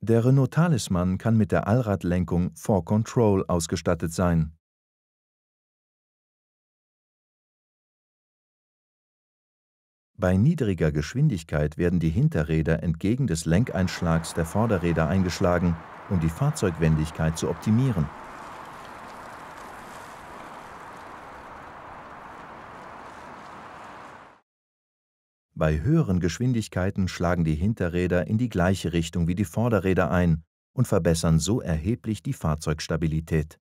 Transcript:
Der Renault Talisman kann mit der Allradlenkung 4Control ausgestattet sein. Bei niedriger Geschwindigkeit werden die Hinterräder entgegen des Lenkeinschlags der Vorderräder eingeschlagen, um die Fahrzeugwendigkeit zu optimieren. Bei höheren Geschwindigkeiten schlagen die Hinterräder in die gleiche Richtung wie die Vorderräder ein und verbessern so erheblich die Fahrzeugstabilität.